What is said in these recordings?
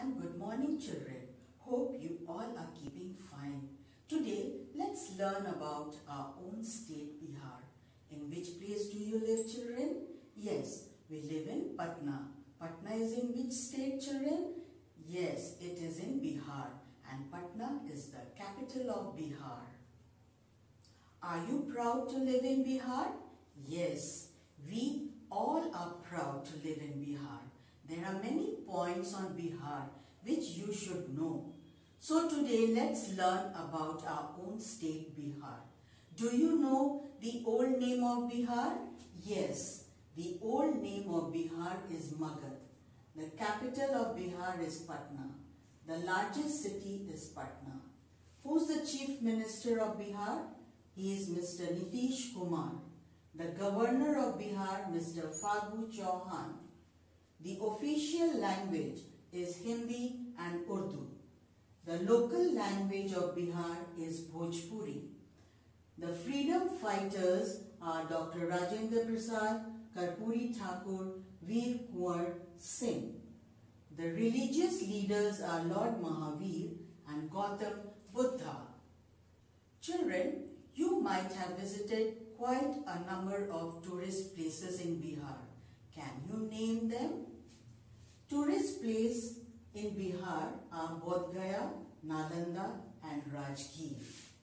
and good morning children. Hope you all are keeping fine. Today, let's learn about our own state Bihar. In which place do you live children? Yes, we live in Patna. Patna is in which state children? Yes, it is in Bihar and Patna is the capital of Bihar. Are you proud to live in Bihar? Yes, we all are proud to live in Bihar. There are many points on Bihar which you should know. So today let's learn about our own state Bihar. Do you know the old name of Bihar? Yes, the old name of Bihar is Magad. The capital of Bihar is Patna. The largest city is Patna. Who's the chief minister of Bihar? He is Mr. Nitish Kumar. The governor of Bihar, Mr. Fagu Chauhan. The official language is Hindi and Urdu. The local language of Bihar is Bhojpuri. The freedom fighters are Dr. Rajendra Prasad, Karpuri Thakur, Veer Kunwar Singh. The religious leaders are Lord Mahavir and Gautam Buddha. Children, you might have visited quite a number of tourist places in Bihar. Can you name them? Tourist places in Bihar are Bodh Gaya, Nalanda and Rajgir.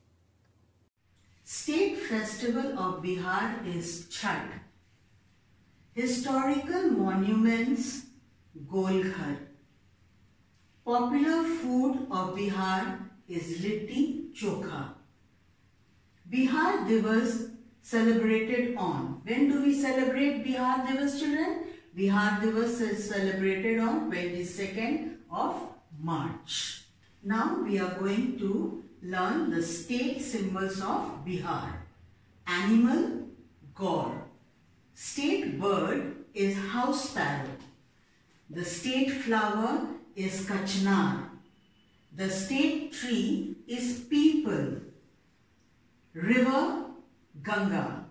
State festival of Bihar is Chhath. Historical monuments, Golghar. Popular food of Bihar is Litti Chokha. Bihar Divas celebrated on. When do we celebrate Bihar Divas, children? Bihar Divas is celebrated on 22nd of March. Now we are going to learn the state symbols of Bihar. Animal, gaur. State bird is house sparrow. The state flower is kachnar. The state tree is peepal. River, Ganga.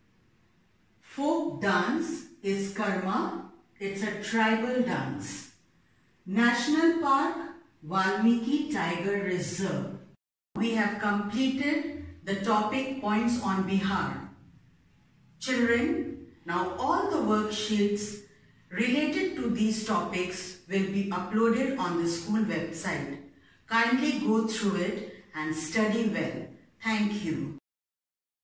Folk dance is Karma. It's a tribal dance. National Park, Valmiki Tiger Reserve. We have completed the topic points on Bihar. Children, now all the worksheets related to these topics will be uploaded on the school website. Kindly go through it and study well. Thank you.